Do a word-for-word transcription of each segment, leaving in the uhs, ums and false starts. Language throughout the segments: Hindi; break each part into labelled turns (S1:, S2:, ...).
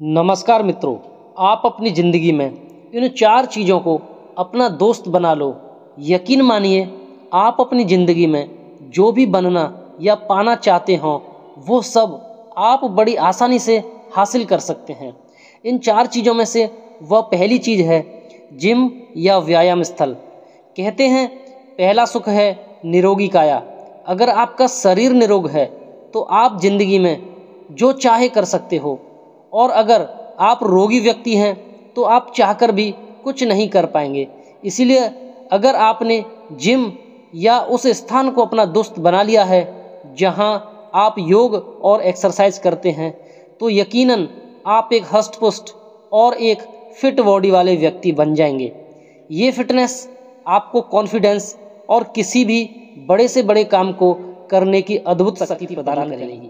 S1: नमस्कार मित्रों, आप अपनी ज़िंदगी में इन चार चीज़ों को अपना दोस्त बना लो। यकीन मानिए, आप अपनी ज़िंदगी में जो भी बनना या पाना चाहते हो वो सब आप बड़ी आसानी से हासिल कर सकते हैं। इन चार चीज़ों में से वह पहली चीज़ है जिम या व्यायाम स्थल। कहते हैं पहला सुख है निरोगी काया। अगर आपका शरीर निरोग है तो आप ज़िंदगी में जो चाहे कर सकते हो, और अगर आप रोगी व्यक्ति हैं तो आप चाहकर भी कुछ नहीं कर पाएंगे। इसीलिए अगर आपने जिम या उस स्थान को अपना दोस्त बना लिया है जहां आप योग और एक्सरसाइज करते हैं, तो यकीनन आप एक हष्ट पुष्ट और एक फिट बॉडी वाले व्यक्ति बन जाएंगे। ये फिटनेस आपको कॉन्फिडेंस और किसी भी बड़े से बड़े काम को करने की अद्भुत शक्ति प्रदान करेगी।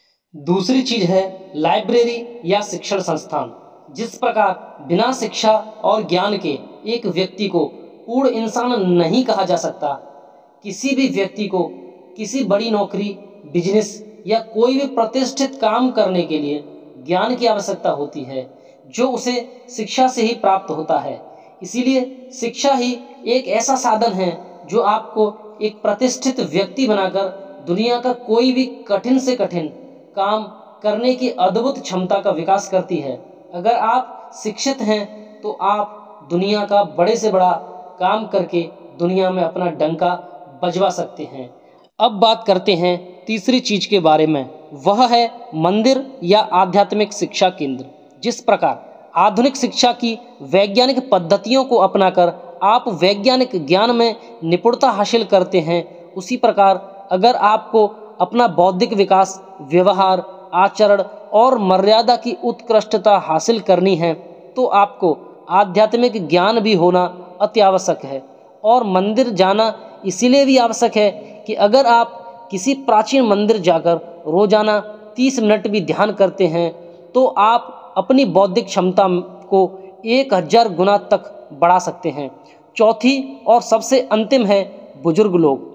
S1: दूसरी चीज है लाइब्रेरी या शिक्षण संस्थान। जिस प्रकार बिना शिक्षा और ज्ञान के एक व्यक्ति को पूर्ण इंसान नहीं कहा जा सकता, किसी भी व्यक्ति को किसी बड़ी नौकरी, बिजनेस या कोई भी प्रतिष्ठित काम करने के लिए ज्ञान की आवश्यकता होती है, जो उसे शिक्षा से ही प्राप्त होता है। इसीलिए शिक्षा ही एक ऐसा साधन है जो आपको एक प्रतिष्ठित व्यक्ति बनाकर दुनिया का कोई भी कठिन से कठिन काम करने की अद्भुत क्षमता का विकास करती है। अगर आप शिक्षित हैं तो आप दुनिया का बड़े से बड़ा काम करके दुनिया में अपना डंका बजवा सकते हैं। अब बात करते हैं तीसरी चीज के बारे में, वह है मंदिर या आध्यात्मिक शिक्षा केंद्र। जिस प्रकार आधुनिक शिक्षा की वैज्ञानिक पद्धतियों को अपनाकर आप वैज्ञानिक ज्ञान में निपुणता हासिल करते हैं, उसी प्रकार अगर आपको अपना बौद्धिक विकास, व्यवहार, आचरण और मर्यादा की उत्कृष्टता हासिल करनी है तो आपको आध्यात्मिक ज्ञान भी होना अति आवश्यक है। और मंदिर जाना इसीलिए भी आवश्यक है कि अगर आप किसी प्राचीन मंदिर जाकर रोजाना तीस मिनट भी ध्यान करते हैं तो आप अपनी बौद्धिक क्षमता को एक हजार गुना तक बढ़ा सकते हैं। चौथी और सबसे अंतिम है बुजुर्ग लोग।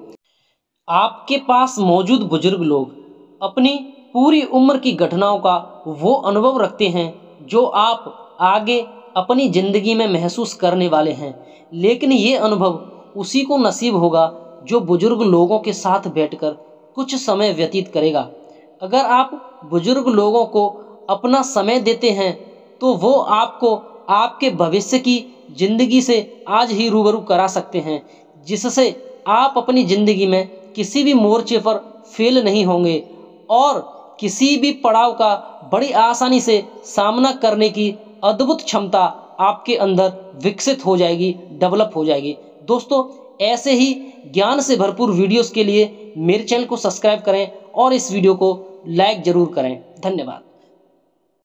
S1: आपके पास मौजूद बुजुर्ग लोग अपनी पूरी उम्र की घटनाओं का वो अनुभव रखते हैं जो आप आगे अपनी ज़िंदगी में महसूस करने वाले हैं, लेकिन ये अनुभव उसी को नसीब होगा जो बुजुर्ग लोगों के साथ बैठकर कुछ समय व्यतीत करेगा। अगर आप बुजुर्ग लोगों को अपना समय देते हैं तो वो आपको आपके भविष्य की ज़िंदगी से आज ही रूबरू करा सकते हैं, जिससे आप अपनी ज़िंदगी में किसी भी मोर्चे पर फेल नहीं होंगे और किसी भी पड़ाव का बड़ी आसानी से सामना करने की अद्भुत क्षमता आपके अंदर विकसित हो जाएगी, डेवलप हो जाएगी। दोस्तों, ऐसे ही ज्ञान से भरपूर वीडियोस के लिए मेरे चैनल को सब्सक्राइब करें और इस वीडियो को लाइक जरूर करें। धन्यवाद।